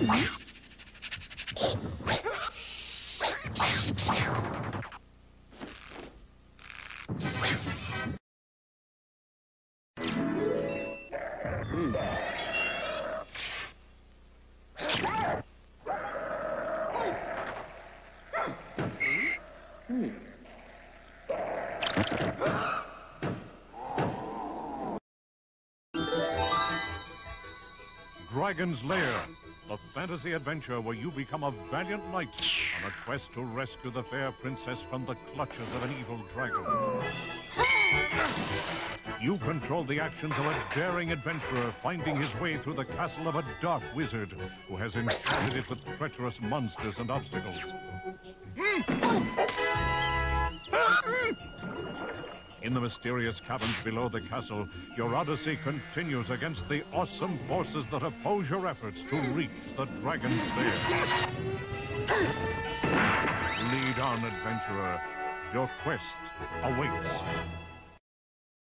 Dragon's Lair, a fantasy adventure where you become a valiant knight on a quest to rescue the fair princess from the clutches of an evil dragon. You control the actions of a daring adventurer finding his way through the castle of a dark wizard who has enchanted it with treacherous monsters and obstacles. In the mysterious caverns below the castle, your odyssey continues against the awesome forces that oppose your efforts to reach the Dragon's Lair. Lead on, adventurer. Your quest awaits.